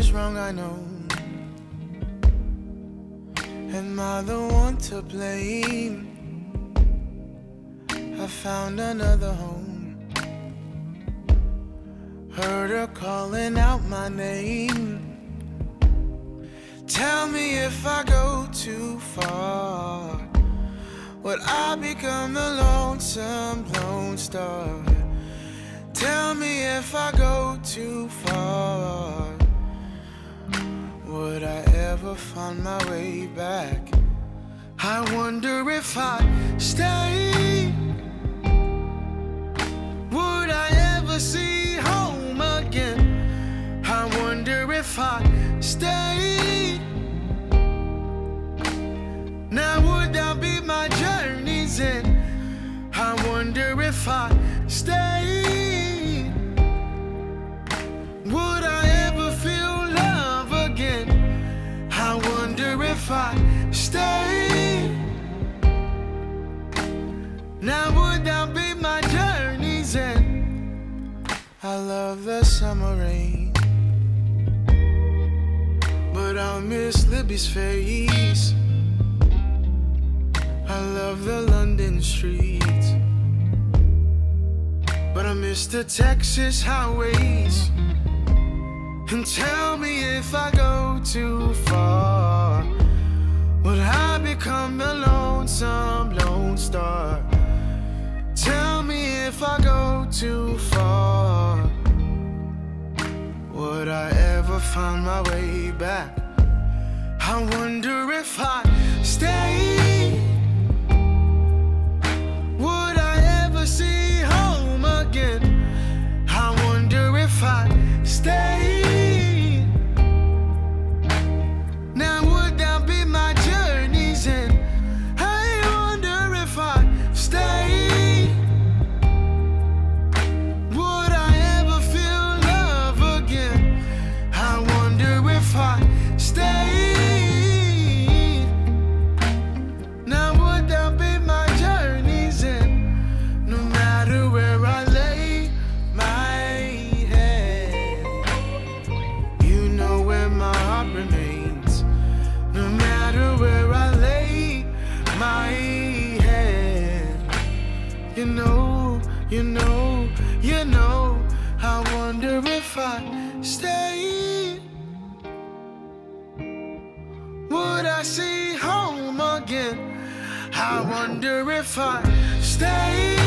was wrong, I know. Am I the one to blame? I found another home. Heard her calling out my name. Tell me if I go too far, would I become the lonesome lone star? Tell me if I go too far, would I ever find my way back? I wonder if I stay, would I ever see home again? I wonder if I stay, now would that be my journey's end? I wonder if I stay, would I ever feel love again? I wonder if I stay, now would that be my journey's end? I love the summer rain, but I miss Libby's face. I love the London streets, but I miss the Texas highways. And tell me if I go too far, would I become the lonesome lone star? Tell me if I go too far, would I ever find my way back? I wonder if I stay, would I ever see home again? I wonder if I stay, now would that be my journey's end? I wonder if I stay, would I ever feel love again? I wonder if I stay, now would that be my journey's end? No matter where I lay my head, you know where my heart remains. No matter where I lay my head, you know, you know, you know. I wonder if I stay, would I see home again? I wonder if I stay,